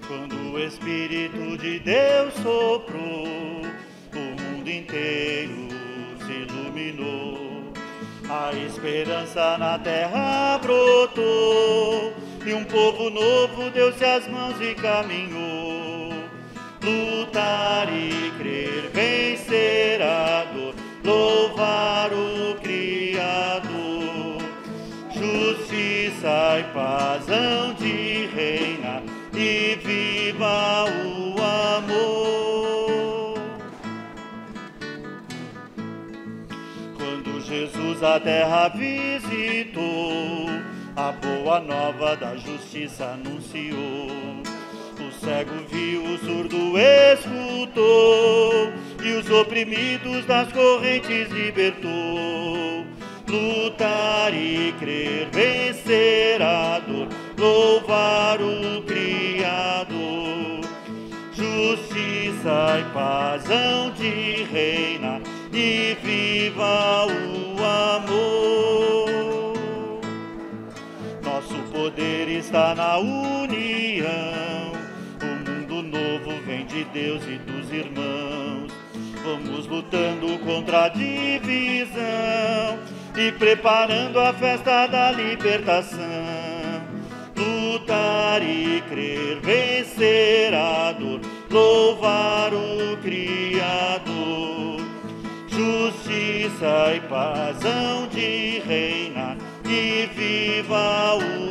Quando o Espírito de Deus soprou, o mundo inteiro se iluminou. A esperança na terra brotou, e um povo novo deu-se as mãos e caminhou. Lutar e crer, vencer a dor, louvar o Criador. Justiça e paz hão de reinar, e viva o amor. Quando Jesus a terra visitou, a boa nova da justiça anunciou. O cego viu, o surdo escutou, e os oprimidos das correntes libertou. Lutar e crer, vencer a dor, louvar o Criador. Justiça e paz hão de reinar, e viva o amor. Nosso poder está na união, o mundo novo vem de Deus e dos irmãos. Vamos lutando contra a divisão e preparando a festa da libertação. Lutar e crer, vencer a dor, louvar o Criador. Justiça e paz hão de reinar, e viva o